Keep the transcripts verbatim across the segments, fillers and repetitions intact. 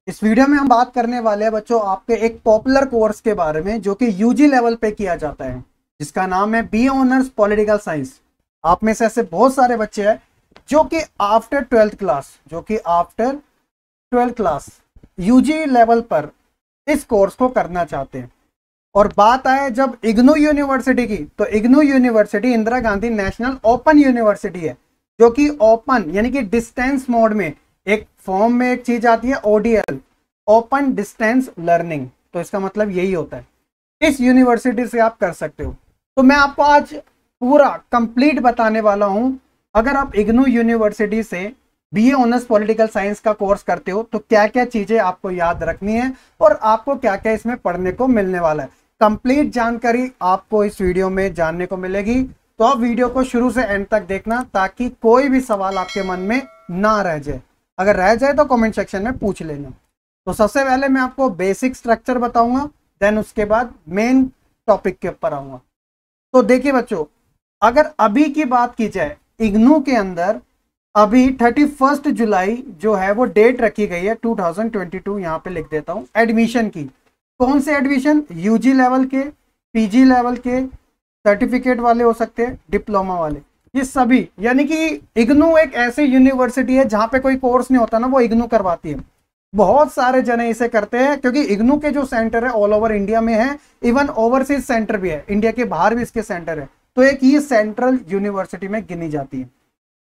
इस वीडियो में हम बात करने वाले हैं बच्चों आपके एक पॉपुलर कोर्स के बारे में जो कि यूजी लेवल पे किया जाता है, जिसका नाम है बी ऑनर्स पॉलिटिकल साइंस। आप में से ऐसे बहुत सारे बच्चे हैं जो कि आफ्टर ट्वेल्थ क्लास जो कि after twelfth class UG level पर इस कोर्स को करना चाहते हैं। और बात आए जब इग्नू यूनिवर्सिटी की, तो IGNOU university Indira Gandhi national open university है, जो कि ओपन यानी कि डिस्टेंस मोड में एक फॉर्म में एक चीज आती है ओडीएल, ओपन डिस्टेंस लर्निंग। तो इसका मतलब यही होता है, इस यूनिवर्सिटी से आप कर सकते हो। तो मैं आपको आज पूरा कंप्लीट बताने वाला हूं, अगर आप इग्नू यूनिवर्सिटी से बीए ऑनर्स पॉलिटिकल साइंस का कोर्स करते हो तो क्या क्या चीजें आपको याद रखनी है और आपको क्या क्या इसमें पढ़ने को मिलने वाला है। कंप्लीट जानकारी आपको इस वीडियो में जानने को मिलेगी, तो आप वीडियो को शुरू से एंड तक देखना ताकि कोई भी सवाल आपके मन में ना रह जाए। अगर रह जाए तो कमेंट सेक्शन में पूछ लेना। तो सबसे पहले मैं आपको बेसिक स्ट्रक्चर बताऊंगा, देन उसके बाद मेन टॉपिक के ऊपर आऊंगा। तो देखिए बच्चों, अगर अभी की बात की जाए, इग्नू के अंदर अभी थर्टी फर्स्ट जुलाई जो है वो डेट रखी गई है टू थाउजेंड ट्वेंटी टू। यहाँ पे लिख देता हूँ एडमिशन की। कौन से एडमिशन? यूजी लेवल के, पीजी लेवल के, सर्टिफिकेट वाले हो सकते हैं, डिप्लोमा वाले, ये सभी। यानी कि इग्नू एक ऐसी यूनिवर्सिटी है जहां पे कोई कोर्स नहीं होता ना, वो इग्नू करवाती है। बहुत सारे जने इसे करते हैं क्योंकि इग्नू के जो सेंटर है ऑल ओवर इंडिया में है, इवन ओवरसीज सेंटर भी है, इंडिया के बाहर भी इसके सेंटर है। तो एक ये सेंट्रल यूनिवर्सिटी में गिनी जाती है।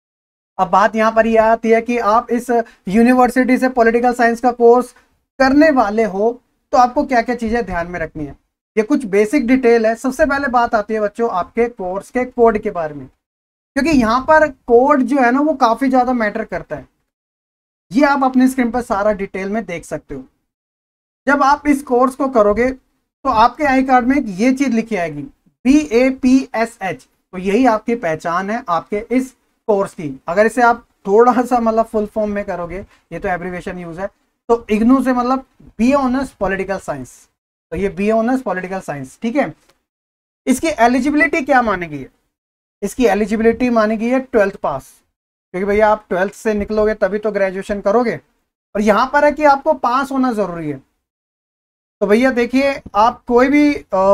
अब बात यहाँ पर यह आती है कि आप इस यूनिवर्सिटी से पॉलिटिकल साइंस का कोर्स करने वाले हो तो आपको क्या क्या चीजें ध्यान में रखनी है। ये कुछ बेसिक डिटेल है। सबसे पहले बात आती है बच्चों आपके कोर्स के कोड के बारे में, क्योंकि यहाँ पर कोड जो है ना वो काफी ज्यादा मैटर करता है। ये आप अपनी स्क्रीन पर सारा डिटेल में देख सकते हो। जब आप इस कोर्स को करोगे तो आपके आई कार्ड में ये चीज लिखी आएगी B A P S H. तो यही आपकी पहचान है आपके इस कोर्स की। अगर इसे आप थोड़ा सा मतलब फुल फॉर्म में करोगे, ये तो एब्रिविएशन यूज है, तो इग्नू से मतलब बी पॉलिटिकल पॉलिटिकल साइंस। तो ये बी पॉलिटिकल पॉलिटिकल साइंस, ठीक है। इसकी एलिजिबिलिटी क्या मानी गई है? इसकी एलिजिबिलिटी मानी गई है ट्वेल्थ पास, क्योंकि भैया आप ट्वेल्थ से निकलोगे तभी तो ग्रेजुएशन करोगे, और यहां पर है कि आपको पास होना जरूरी है। तो भैया देखिए, आप कोई भी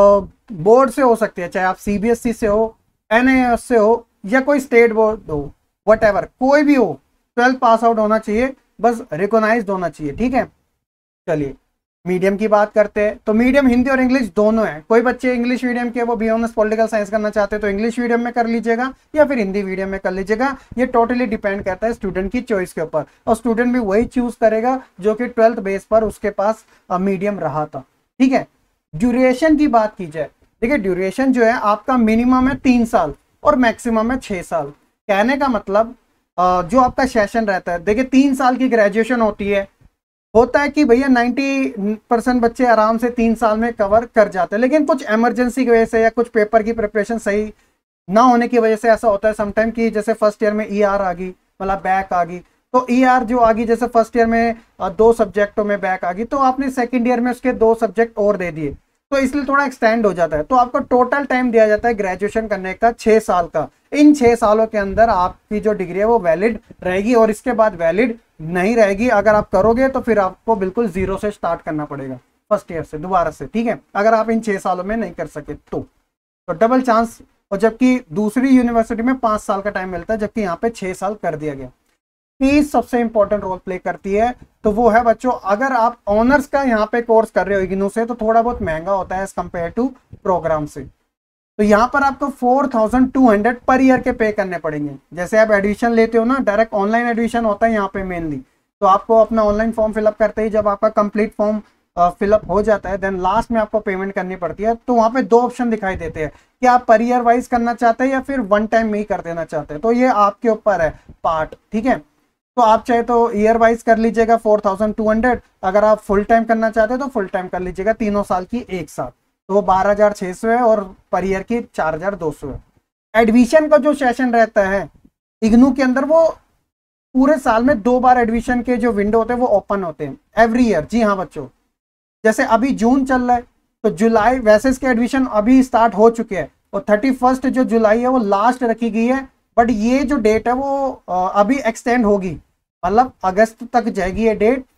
बोर्ड से हो सकते हैं, चाहे आप सीबीएसई से हो, एनआईएस से हो, या कोई स्टेट बोर्ड हो, व्हाटएवर कोई भी हो, ट्वेल्थ पास आउट होना चाहिए, बस रिकॉग्नाइज्ड होना चाहिए, ठीक है। चलिए मीडियम की बात करते हैं। तो मीडियम हिंदी और इंग्लिश दोनों है। कोई बच्चे इंग्लिश मीडियम के वो बी ऑनर्स पॉलिटिकल साइंस करना चाहते हैं तो इंग्लिश मीडियम में कर लीजिएगा या फिर हिंदी मीडियम में कर लीजिएगा। ये टोटली डिपेंड करता है स्टूडेंट की चॉइस के ऊपर, और स्टूडेंट भी वही चूज करेगा जो कि ट्वेल्थ बेस पर उसके पास मीडियम रहा था, ठीक है। ड्यूरेशन की बात की जाए, देखिए ड्यूरेशन जो है आपका मिनिमम है तीन साल और मैक्सिमम है छह साल। कहने का मतलब जो आपका सेशन रहता है, देखिए तीन साल की ग्रेजुएशन होती है, होता है कि भैया नब्बे परसेंट बच्चे आराम से तीन साल में कवर कर जाते हैं, लेकिन कुछ इमरजेंसी की वजह से या कुछ पेपर की प्रिपरेशन सही ना होने की वजह से ऐसा होता है समटाइम कि जैसे फर्स्ट ईयर में ई आर आ गई, मतलब बैक आ गई, तो ई आर जो आ गई, जैसे फर्स्ट ईयर में दो सब्जेक्टों में बैक आ गई तो आपने सेकेंड ईयर में उसके दो सब्जेक्ट और दे दिए, तो इसलिए थोड़ा एक्सटेंड हो जाता है। तो आपको टोटल टाइम दिया जाता है ग्रेजुएशन करने का छह साल का। इन छह सालों के अंदर आपकी जो डिग्री है वो वैलिड रहेगी, और इसके बाद वैलिड नहीं रहेगी। अगर आप करोगे तो फिर आपको बिल्कुल जीरो से स्टार्ट करना पड़ेगा, फर्स्ट ईयर से दोबारा से, ठीक है, अगर आप इन छह सालों में नहीं कर सके तो तो डबल चांस। और जबकि दूसरी यूनिवर्सिटी में पांच साल का टाइम मिलता है, जबकि यहाँ पे छह साल कर दिया गया। फीस सबसे इंपॉर्टेंट रोल प्ले करती है, तो वो है बच्चों, अगर आप ऑनर्स का यहाँ पे कोर्स कर रहे हो इग्नू से तो थोड़ा बहुत महंगा होता है एज कम्पेयर टू प्रोग्राम से। तो यहाँ पर आपको four thousand two hundred per year के पे करने पड़ेंगे। जैसे आप एडमिशन लेते हो ना, डायरेक्ट ऑनलाइन एडमिशन होता है यहाँ पे मेनली, तो आपको अपना ऑनलाइन फॉर्म फिलअप करते ही जब आपका कंप्लीट फॉर्म फिलअप हो जाता है, देन लास्ट में आपको पेमेंट करनी पड़ती है। तो वहाँ पे दो ऑप्शन दिखाई देते हैं कि आप पर ईयर वाइज करना चाहते हैं या फिर वन टाइम में ही कर देना चाहते हैं। तो ये आपके ऊपर है पार्ट, ठीक है। तो आप चाहे तो ईयर वाइज कर लीजिएगा फोर थाउजेंड टू हंड्रेड, अगर आप फुल टाइम करना चाहते हैं तो फुल टाइम कर लीजिएगा, तीनों साल की एक साथ, तो वो बारह हजार छह सौ है और पर ईयर की चार हजार दो सौ है। एडमिशन का जो सेशन रहता है इग्नू के अंदर, वो पूरे साल में दो बार एडमिशन के जो विंडो होते हैं वो ओपन होते हैं एवरी ईयर। जी हाँ बच्चों, जैसे अभी जून चल रहा है तो जुलाई, वैसे इसके एडमिशन अभी स्टार्ट हो चुके हैं, और थर्टी फर्स्ट जो जुलाई है वो लास्ट रखी गई है, बट ये जो डेट है वो अभी एक्सटेंड होगी, मतलब अगस्त तक जाएगी ये डेट,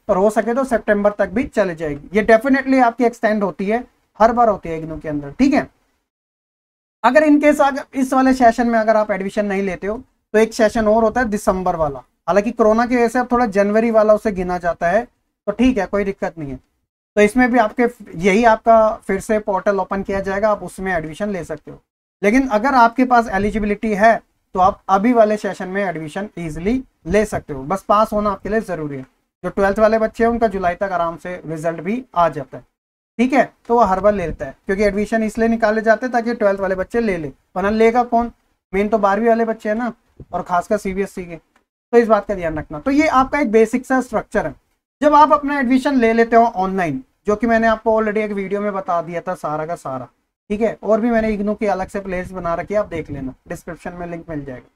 और हो सके तो सितंबर तक भी चले जाएगी। ये डेफिनेटली आपकी एक्सटेंड होती है, हर बार होती है इग्नू के अंदर, ठीक है। अगर इनकेस अगर इस वाले सेशन में अगर आप एडमिशन नहीं लेते हो तो एक सेशन और होता है दिसंबर वाला, हालांकि कोरोना की वजह से अब थोड़ा जनवरी वाला उसे गिना जाता है, तो ठीक है कोई दिक्कत नहीं है। तो इसमें भी आपके यही आपका फिर से पोर्टल ओपन किया जाएगा, आप उसमें एडमिशन ले सकते हो। लेकिन अगर आपके पास एलिजिबिलिटी है तो आप अभी वाले सेशन में एडमिशन ईजिली ले सकते हो, बस पास होना आपके लिए जरूरी है। जो ट्वेल्थ वाले बच्चे हैं उनका जुलाई तक आराम से रिजल्ट भी आ जाता है, ठीक है, तो वो हर बार ले लेता है, क्योंकि एडमिशन इसलिए निकाले जाते हैं ताकि ट्वेल्थ वाले बच्चे ले ले, वरना लेगा कौन, मेन तो बारहवीं वाले बच्चे हैं ना, और खासकर सीबीएसई के, तो इस बात का ध्यान रखना। तो ये आपका एक बेसिक सा स्ट्रक्चर है। जब आप अपना एडमिशन ले लेते हो ऑनलाइन, जो कि मैंने आपको ऑलरेडी एक वीडियो में बता दिया था सारा का सारा, ठीक है, और भी मैंने इग्नू की अलग से प्लेलिस्ट बना रखी है, आप देख लेना, डिस्क्रिप्शन में लिंक मिल जाएगा।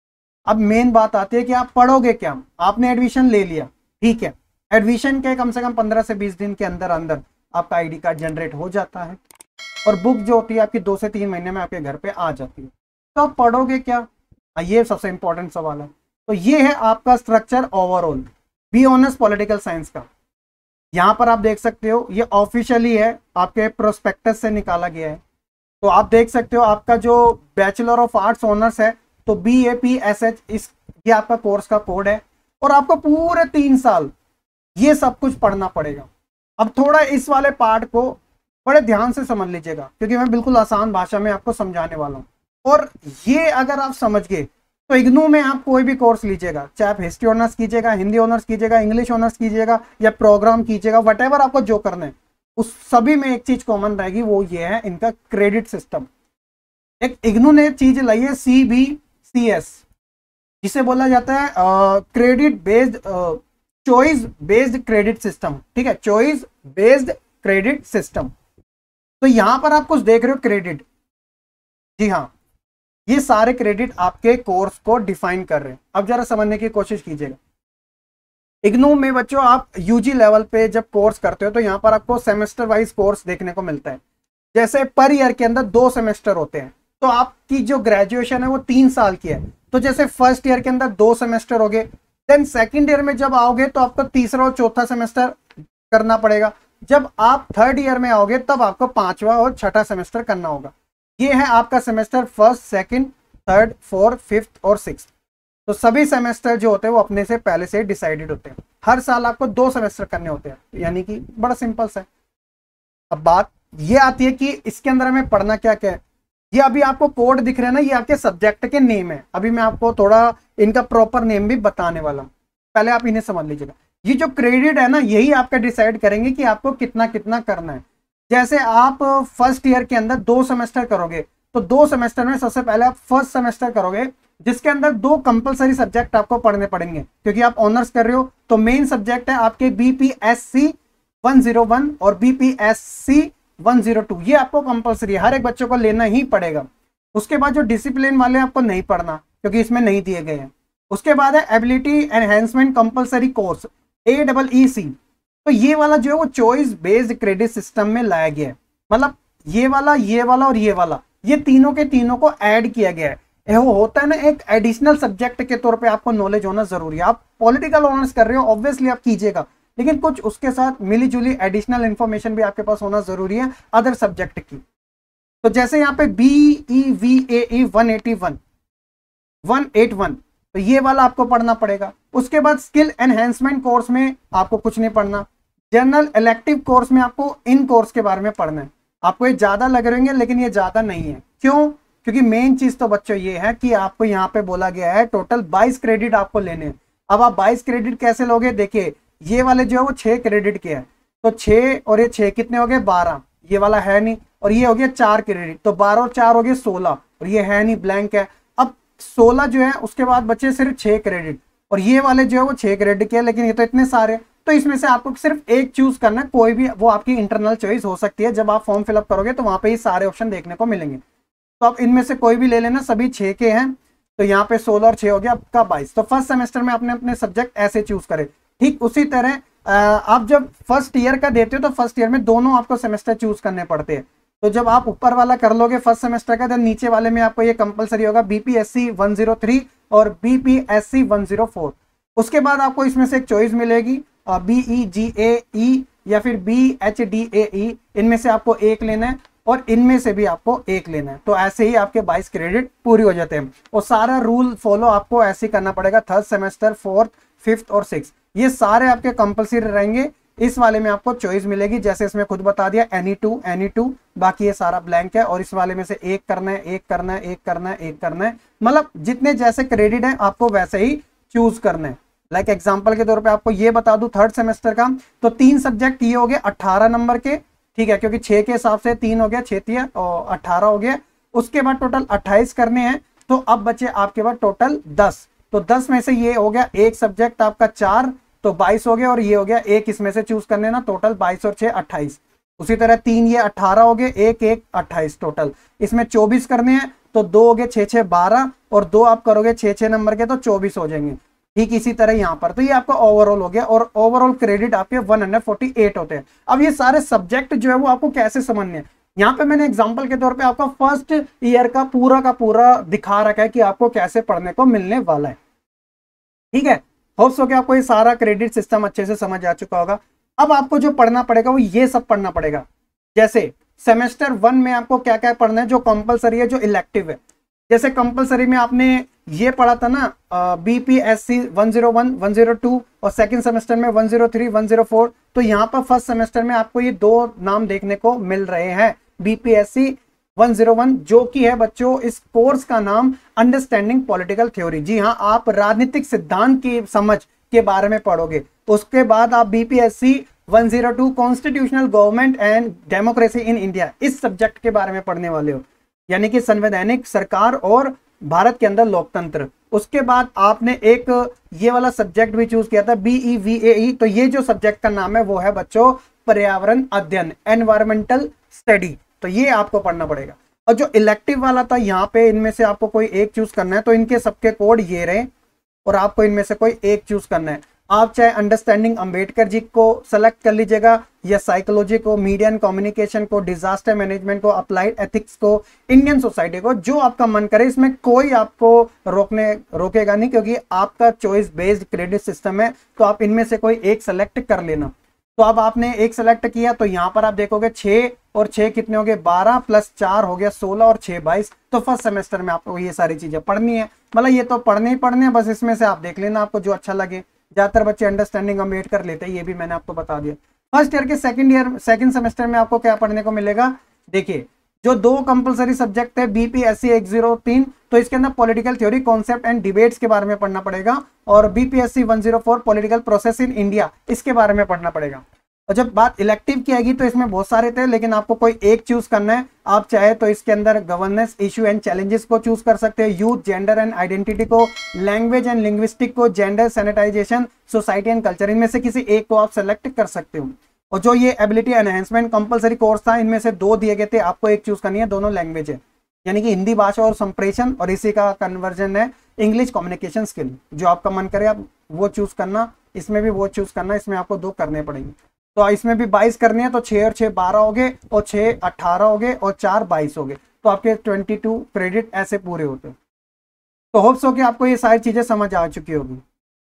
अब मेन बात आती है कि आप पढ़ोगे क्या। आपने एडमिशन ले लिया, ठीक है, एडमिशन के कम से कम पंद्रह से बीस दिन के अंदर अंदर आपका आईडी कार्ड जनरेट हो जाता है और बुक जो होती है आपकी दो से तीन महीने में आपके घर पे आ जाती है। तो आप पढ़ोगे क्या, ये सबसे इंपॉर्टेंट सवाल है। तो ये है आपका structure overall B honours political science का। यहाँ पर आप देख सकते हो ये ऑफिशियली है, आपके प्रोस्पेक्टस से निकाला गया है। तो आप देख सकते हो आपका जो बैचलर ऑफ आर्ट्स ऑनर्स है तो B A P S H, इस ये आपका कोर्स का कोड है, और आपको पूरे तीन साल ये सब कुछ पढ़ना पड़ेगा। अब थोड़ा इस वाले पार्ट को बड़े ध्यान से समझ लीजिएगा, क्योंकि मैं बिल्कुल आसान भाषा में आपको समझाने वाला हूँ। और ये अगर आप समझ गए तो इग्नू में आप कोई भी कोर्स लीजिएगा, चाहे आप हिस्ट्री ऑनर्स कीजिएगा, हिंदी ऑनर्स कीजिएगा, इंग्लिश ऑनर्स कीजिएगा या प्रोग्राम कीजिएगा, वटेवर आपको जो करना है, उस सभी में एक चीज कॉमन रहेगी, वो ये है इनका क्रेडिट सिस्टम। एक इग्नू ने चीज लाई है सी बी सी एस, जिसे बोला जाता है credit based choice based credit system, ठीक है, चॉइस बेस्ड क्रेडिट सिस्टम। तो यहां पर आप कुछ देख रहे हो क्रेडिट, जी हाँ, ये सारे क्रेडिट आपके कोर्स को डिफाइन कर रहे हैं। अब जरा समझने की कोशिश कीजिएगा। इग्नू में बच्चों आप यूजी लेवल पे जब कोर्स करते हो तो यहाँ पर आपको सेमेस्टर वाइज कोर्स देखने को मिलता है। जैसे पर ईयर के अंदर दो सेमेस्टर होते हैं, तो आपकी जो ग्रेजुएशन है वो तीन साल की है। तो जैसे फर्स्ट ईयर के अंदर दो सेमेस्टर हो गए, देन सेकेंड ईयर में जब आओगे तो आपको तीसरा और चौथा सेमेस्टर करना पड़ेगा। जब आप थर्ड ईयर में आओगे तब आपको पांचवा और छठा सेमेस्टर करना होगा। ये है आपका semester first, second, third, fourth, fifth और सिक्स्थ। तो सभी सेमेस्टर जो होते हैं वो अपने से पहले से डिसाइडेड होते हैं। हर साल आपको दो सेमेस्टर करने होते हैं, यानी कि बड़ा सिंपल सा है। अब बात ये आती है कि इसके अंदर हमें पढ़ना क्या क्या है। ये अभी आपको कोड दिख रहे हैं ना, ये आपके सब्जेक्ट के नेम है। अभी मैं आपको थोड़ा इनका प्रॉपर नेम भी बताने वाला हूँ, पहले आप इन्हें समझ लीजिएगा। ये जो क्रेडिट है ना, यही आपका डिसाइड करेंगे कि आपको कितना कितना करना है। जैसे आप फर्स्ट ईयर के अंदर दो सेमेस्टर करोगे तो दो सेमेस्टर में सबसे पहले आप फर्स्ट सेमेस्टर करोगे, जिसके अंदर दो कंपलसरी सब्जेक्ट आपको पढ़ने पड़ेंगे, क्योंकि आप ऑनर्स कर रहे हो। तो मेन सब्जेक्ट है आपके बीपीएससी वन ज़ीरो वन और बीपीएससी वन ज़ीरो टू, ये आपको कंपलसरी है, हर एक बच्चों को लेना ही पड़ेगा। उसके बाद जो डिसिप्लिन वाले आपको नहीं पढ़ना, क्योंकि इसमें नहीं दिए गए हैं। उसके बाद है ability enhancement compulsory course, A double E C. तो ये वाला जो है वो चॉइस बेस्ड क्रेडिट सिस्टम में लाया गया है। मतलब ये वाला, ये वाला और ये वाला, ये तीनों के तीनों को ऐड किया गया है। वो होता है ना, एक एडिशनल सब्जेक्ट के तौर पे आपको नॉलेज होना जरूरी है। आप पॉलिटिकल ऑनर्स कर रहे हो, ऑब्वियसली आप कीजिएगा, लेकिन कुछ उसके साथ मिली जुली एडिशनल इंफॉर्मेशन भी आपके पास होना जरूरी है अदर सब्जेक्ट की। तो जैसे यहाँ पे B E V A E one eighty one one eight one, तो ये वाला आपको पढ़ना पड़ेगा। उसके बाद स्किल एनहेंसमेंट कोर्स में आपको कुछ नहीं पढ़ना। जनरल इलेक्टिव कोर्स में आपको इन कोर्स के बारे में पढ़ना है। आपको ये ज्यादा लग रहे हैं, लेकिन ये ज्यादा नहीं है। क्यों? क्योंकि मेन चीज तो बच्चों ये है कि आपको यहाँ पे बोला गया है टोटल बाईस क्रेडिट आपको लेने हैं। अब आप बाईस क्रेडिट कैसे लोगे? देखिए, ये वाले जो है वो छह क्रेडिट के हैं, तो छह और ये छह कितने हो गए? बारह। ये वाला है नहीं, और ये हो गया चार क्रेडिट, तो बारह और चार हो गए सोलह, और ये है नहीं, ब्लैंक है। अब सोलह जो है उसके बाद बचे सिर्फ छह क्रेडिट, और ये वाले जो है वो छह क्रेडिट के हैं, लेकिन ये तो इतने सारे, तो इसमें से आपको सिर्फ एक चूज करना है। कोई भी, वो आपकी इंटरनल चॉइस हो सकती है। जब आप फॉर्म फिलअप करोगे तो वहां पे ही सारे ऑप्शन देखने को मिलेंगे, तो आप इनमें से कोई भी ले लेना। सभी छह के हैं, तो यहाँ पे सोलह और छह हो गया आपका बाईस। तो फर्स्ट सेमेस्टर में आपने अपने सब्जेक्ट ऐसे चूज करे। ठीक उसी तरह आप जब फर्स्ट ईयर का देते हो तो फर्स्ट ईयर में दोनों आपको सेमेस्टर चूज करने पड़ते हैं। तो जब आप ऊपर वाला कर लोगे फर्स्ट सेमेस्टर का, देन नीचे वाले में आपको ये कंपलसरी होगा बीपीएससी वन ज़ीरो थ्री और बीपीएससी वन ज़ीरो फोर। उसके बाद आपको इसमें से एक चॉइस मिलेगी, बी ई जी ए ई या फिर B H D A E, इनमें से आपको एक लेना है और इनमें से भी आपको एक लेना है। तो ऐसे ही आपके बाईस क्रेडिट पूरी हो जाते हैं और सारा रूल फॉलो आपको ऐसे ही करना पड़ेगा। थर्ड सेमेस्टर, फोर्थ, फिफ्थ और सिक्स, ये सारे आपके कंपलसरी रहेंगे। इस वाले में आपको चॉइस मिलेगी, जैसे इसमें खुद बता दिया एनी टू एनी टू, बाकी ये सारा ब्लैंक है। और इस वाले में से एक करना है, एक करना है, एक करना है, एक करना है, मतलब जितने जैसे क्रेडिट है आपको वैसे ही चूज करना है। लाइक like एग्जांपल के तौर पे आपको ये बता दूं, थर्ड सेमेस्टर का तो तीन सब्जेक्ट ये हो गए अट्ठारह नंबर के, ठीक है, क्योंकि छह के हिसाब से तीन हो गया, छह तिया और अट्ठारह हो गया। उसके बाद टोटल अट्ठाईस करने हैं, तो अब बचे आपके पास टोटल दस। तो दस में से ये हो गया एक सब्जेक्ट आपका चार, तो बाईस हो गया, और ये हो गया एक इसमें से चूज करने ना, टोटल बाईस और छह अट्ठाईस। उसी तरह तीन ये अट्ठारह हो गए, एक एक अट्ठाईस, टोटल इसमें चौबीस करने हैं, तो दो हो गए छह छह बारह, और दो आप करोगे छह छह नंबर के तो चौबीस हो जाएंगे। ठीक इसी तरह यहाँ पर, तो ये आपका ओवरऑल हो गया और ओवरऑल क्रेडिट आपके एक सौ अड़तालीस होते हैं। अब ये सारे सब्जेक्ट जो है वो आपको कैसे समझने हैं, यहाँ पे मैंने एग्जांपल के तौर पे आपका फर्स्ट ईयर का पूरा का पूरा दिखा रखा है कि आपको कैसे पढ़ने को मिलने वाला है। ठीक है, होप्स हो कि आपको ये सारा क्रेडिट सिस्टम अच्छे से समझ आ चुका होगा। अब आपको जो पढ़ना पड़ेगा वो ये सब पढ़ना पड़ेगा। जैसे सेमेस्टर वन में आपको क्या क्या पढ़ना है जो कंपलसरी है, जो इलेक्टिव है। जैसे कंपलसरी में आपने ये पढ़ा था ना BPSC one zero one, one zero two, और सेकंड सेमेस्टर में one zero three, one zero four. तो यहाँ पर फर्स्ट सेमेस्टर में आपको ये दो नाम देखने को मिल रहे हैं, बीपीएससी वन ज़ीरो वन, जो कि है बच्चों इस कोर्स का नाम अंडरस्टैंडिंग पॉलिटिकल थ्योरी। जी हाँ, आप राजनीतिक सिद्धांत की समझ के बारे में पढ़ोगे। उसके बाद आप BPSC one zero two constitutional government and democracy in India, इस सब्जेक्ट के बारे में पढ़ने वाले हो, यानी कि संवैधानिक सरकार और भारत के अंदर लोकतंत्र। उसके बाद आपने एक ये वाला सब्जेक्ट भी चूज किया था बी ई वी ए ई, तो ये जो सब्जेक्ट का नाम है वो है बच्चों पर्यावरण अध्ययन, एनवायरमेंटल स्टडी। तो ये आपको पढ़ना पड़ेगा। और जो इलेक्टिव वाला था यहाँ पे इनमें से आपको कोई एक चूज करना है, तो इनके सबके कोड ये रहे और आपको इनमें से कोई एक चूज करना है। आप चाहे अंडरस्टैंडिंग अंबेडकर जी को सेलेक्ट कर लीजिएगा, या साइकोलॉजी को, मीडिया एंड कम्युनिकेशन को, डिजास्टर मैनेजमेंट को, अप्लाइड एथिक्स को, इंडियन सोसाइटी को, जो आपका मन करे। इसमें कोई आपको रोकने रोकेगा नहीं, क्योंकि आपका चॉइस बेस्ड क्रेडिट सिस्टम है। तो आप इनमें से कोई एक सेलेक्ट कर लेना। तो अब आपने एक सेलेक्ट किया, तो यहाँ पर आप देखोगे छह और छह कितने हो गए, बारह प्लस चार हो गया सोलह, और छह बाईस। तो फर्स्ट सेमेस्टर में आपको ये सारी चीजें पढ़नी है, मतलब ये तो पढ़ने ही पढ़ने हैं, बस इसमें से आप देख लेना आपको जो अच्छा लगे। ज्यादातर बच्चे अंडरस्टैंडिंग अम्बेडकर लेते हैं, ये भी मैंने आपको बता दिया। फर्स्ट ईयर के सेकंड ईयर सेकंड सेमेस्टर में आपको क्या पढ़ने को मिलेगा, देखिए जो दो कंपलसरी सब्जेक्ट है बीपीएससी एक ज़ीरो तीन, तो इसके अंदर political theory, concept and debates के बारे में पढ़ना पड़ेगा, और BPSC one zero four political process in India, इसके बारे में पढ़ना पड़ेगा। और जब बात इलेक्टिव की आएगी तो इसमें बहुत सारे थे, लेकिन आपको कोई एक चूज करना है। आप चाहे तो इसके अंदर गवर्नेंस, इशू एंड चैलेंजेस को चूज कर सकते हैं, यूथ, जेंडर एंड आइडेंटिटी को, लैंग्वेज एंड लिंग्विस्टिक को, gender, sanitisation, society and culture, इनमें से किसी एक को आप सेलेक्ट कर सकते हो। और जो ये एबिलिटी एनहेंसमेंट कंपलसरी कोर्स था, इनमें से दो दिए गए थे, आपको एक चूज करनी है, दोनों लैंग्वेज है, यानी कि हिंदी भाषा और संप्रेषण, और इसी का कन्वर्जन है इंग्लिश कम्युनिकेशन स्किल। जो आपका मन करे आप वो चूज करना, इसमें भी वो चूज करना, इसमें आपको दो करने पड़ेंगे। तो इसमें भी बाईस करनी है, तो छह और छह बारह हो गए, और छह अट्ठारह हो गए, और चार बाईस हो गए, तो आपके बाईस क्रेडिट ऐसे पूरे होते हैं। तो होप्स हो कि आपको ये सारी चीजें समझ आ चुकी होगी।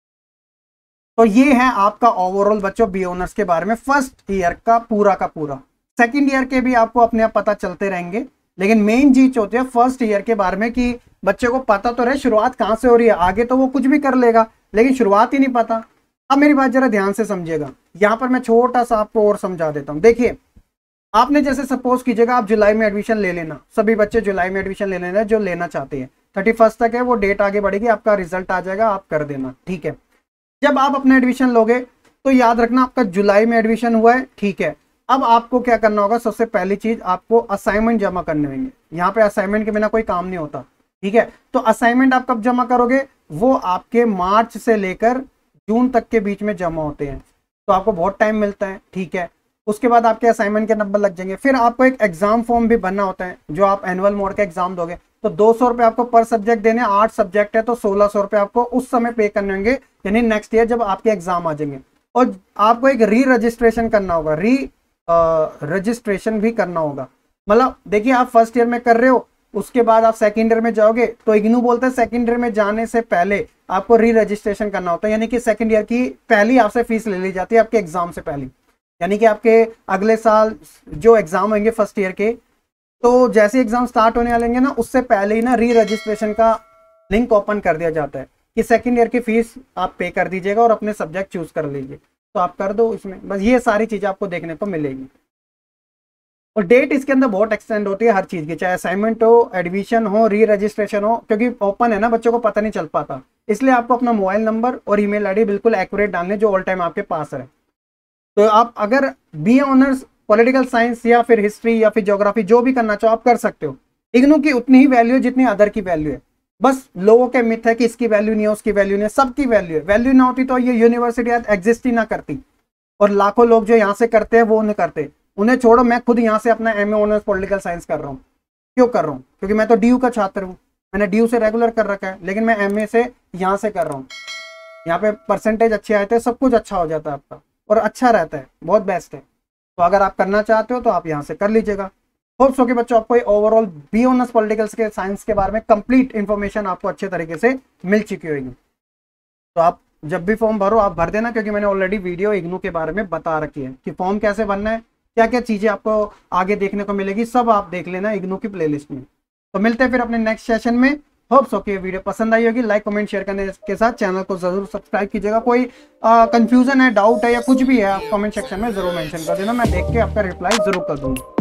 तो ये है आपका ओवरऑल बच्चों बी ऑनर्स के बारे में फर्स्ट ईयर का पूरा का पूरा। सेकंड ईयर के भी आपको अपने आप पता चलते रहेंगे, लेकिन मेन चीज होती है फर्स्ट ईयर के बारे में कि बच्चे को पता तो रहे शुरुआत कहाँ से हो रही है। आगे तो वो कुछ भी कर लेगा, लेकिन शुरुआत ही नहीं पता। अब मेरी बात जरा ध्यान से समझिएगा, यहाँ पर मैं छोटा सा आपको और समझा देता हूँ। देखिए, आपने जैसे सपोज कीजिएगा आप जुलाई में एडमिशन ले लेना, सभी बच्चे जुलाई में एडमिशन ले लेना जो लेना चाहते हैं। थर्टी फर्स्ट तक है वो डेट, आगे बढ़ेगी, आपका रिजल्ट आ जाएगा, आप कर देना, ठीक है। जब आप अपना एडमिशन लोगे तो याद रखना आपका जुलाई में एडमिशन हुआ है, ठीक है। अब आपको क्या करना होगा, सबसे पहली चीज आपको असाइनमेंट जमा करने होंगे। यहाँ पे असाइनमेंट के बिना कोई काम नहीं होता, ठीक है। तो असाइनमेंट आप कब जमा करोगे, वो आपके मार्च से लेकर जून तक के बीच में जमा होते हैं, तो आपको बहुत टाइम मिलता है, ठीक है। उसके बाद आपके असाइनमेंट के नंबर लग जाएंगे। फिर आपको एक एग्जाम फॉर्म भी भरना होता है, जो आप एनुअल मोड का एग्जाम दोगे, तो दो सौ रुपए आपको पर सब्जेक्ट देने, आठ सब्जेक्ट है तो सोलह सौ रुपए आपको उस समय पे करने होंगे, यानी नेक्स्ट ईयर जब आपके एग्जाम आ जाएंगे। और आपको एक री रजिस्ट्रेशन करना होगा, री रजिस्ट्रेशन भी करना होगा। मतलब देखिए, आप फर्स्ट ईयर में कर रहे हो, उसके बाद आप सेकेंड ईयर में जाओगे, तो इग्नू बोलते हैं सेकेंड ईयर में जाने से पहले आपको री रजिस्ट्रेशन करना होता है, यानी कि सेकंड ईयर की पहली आपसे फीस ले ली जाती है आपके एग्जाम से पहले। यानी कि आपके अगले साल जो एग्जाम होंगे फर्स्ट ईयर के, तो जैसे एग्जाम स्टार्ट होने वाले ना उससे पहले ही ना री रजिस्ट्रेशन का लिंक ओपन कर दिया जाता है कि सेकंड ईयर की फीस आप पे कर दीजिएगा और अपने सब्जेक्ट चूज कर लीजिए, तो आप कर दो इसमें। बस ये सारी चीजें आपको देखने को मिलेगी। और डेट इसके अंदर बहुत एक्सटेंड होती है हर चीज की, चाहे असाइनमेंट हो, एडमिशन हो, री रजिस्ट्रेशन हो, क्योंकि ओपन है ना बच्चों को पता नहीं चल पाता, इसलिए आपको अपना मोबाइल नंबर और ईमेल आईडी बिल्कुल एक्यूरेट डालने जो ऑल टाइम आपके पास है। तो आप अगर B A honours political science या फिर हिस्ट्री या फिर ज्योग्राफी जो भी करना चाहो आप कर सकते हो। इग्नू की उतनी ही वैल्यू है जितनी अदर की वैल्यू है। बस लोगों के मिथ है कि इसकी वैल्यू नहीं है, उसकी वैल्यू नहीं है, सबकी वैल्यू है। वैल्यू ना होती तो ये यूनिवर्सिटी एग्जिस्ट ही ना करती, और लाखों लोग जो यहाँ से करते हैं वो नहीं करते। उन्हें छोड़ो, मैं खुद यहाँ से अपना M A honours political science कर रहा हूँ। क्यों कर रहा हूँ? क्योंकि मैं तो डी यू का छात्र हूँ, मैंने डी यू से रेगुलर कर रखा है, लेकिन मैं एम ए से यहाँ से कर रहा हूँ। यहाँ पे परसेंटेज अच्छे आए थे, सब कुछ अच्छा हो जाता है आपका और अच्छा रहता है, बहुत बेस्ट है। तो अगर आप करना चाहते हो तो आप यहाँ से कर लीजिएगा। होप सो कि बच्चों आपको ओवरऑल बी ऑनर्स पॉलिटिकल्स के साइंस के बारे में कंप्लीट इन्फॉर्मेशन आपको अच्छे तरीके से मिल चुकी होगी। तो आप जब भी फॉर्म भरो आप भर देना, क्योंकि मैंने ऑलरेडी वीडियो इग्नू के बारे में बता रखी है कि फॉर्म कैसे भरना है, क्या क्या चीजें आपको आगे देखने को मिलेगी, सब आप देख लेना इग्नू की प्लेलिस्ट में। तो मिलते हैं फिर अपने नेक्स्ट सेशन में। होप सो कि वीडियो पसंद आई होगी। लाइक कमेंट शेयर करने के साथ चैनल को जरूर सब्सक्राइब कीजिएगा। कोई कंफ्यूजन है, डाउट है या कुछ भी है, आप कमेंट सेक्शन में जरूर मेंशन कर देना, मैं देख के आपका रिप्लाई जरूर कर दूंगा।